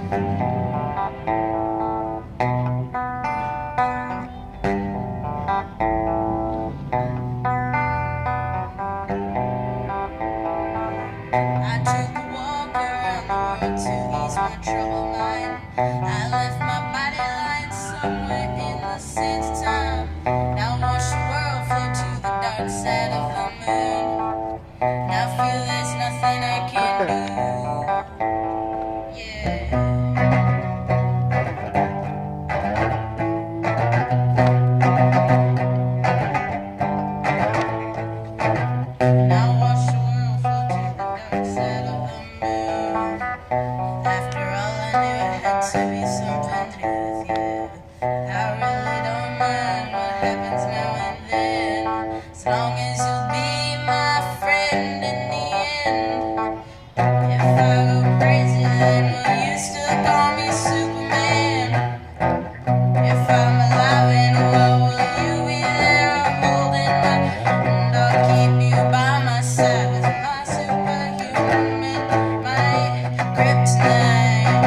I took a walk around the world to ease my troubled mind. I left my body lying somewhere in the sands of time. Now watch the world float to the dark side of the moon. Now I feel there's nothing I can do. Yeah. Now watch the world float to the dark side of the moon. After all, I knew it had to be something to do with you. I really don't mind what happens now and then, as long as you'll be my friend in the end. If I go crazy, then will you still call me Superman? If I'm alive in a world, will you be there holding my hand? I'll keep you by my side with my superhuman, my kryptonite.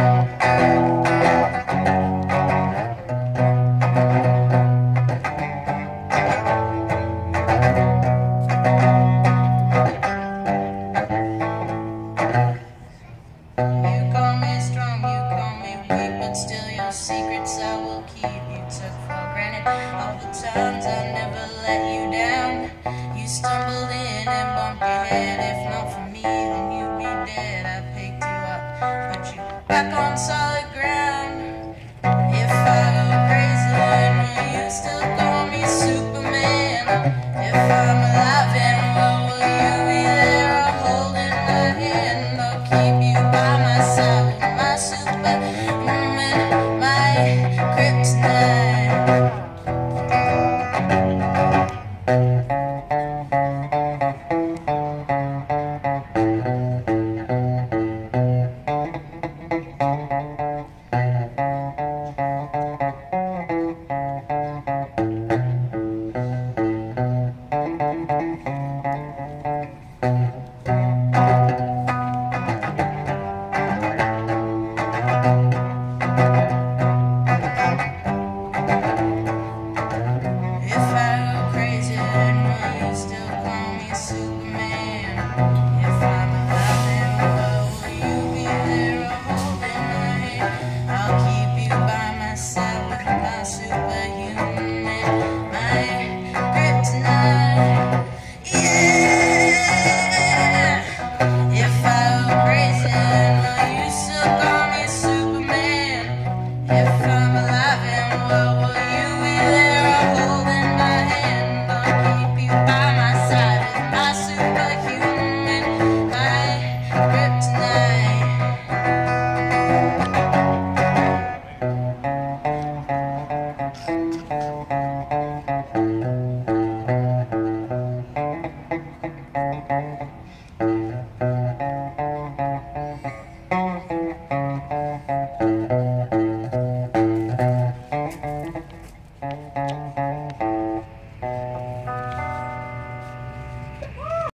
You call me strong, you call me weak, but still your secrets I will keep. You took for granted all the times I never let you down. You stumbled in and bumped your head. If not for me, then you'd be dead. I picked you up, put you back on solid ground. If I go crazy, then will you still call me Superman? If I'm alive and well, will you be there holding my hand? I'll keep you by my side with my superhuman, my kryptonite. If I go crazy, then will you still call me Superman? If I'm alive and well, will you be there holding my hand? I'll keep you by my side with my superhuman, my kryptonite. Yeah! If I go crazy, then will you still call me Superman? If I'm alive and well, will you be there holding my hand? I'll keep you by my side with my superhuman, my kryptonite.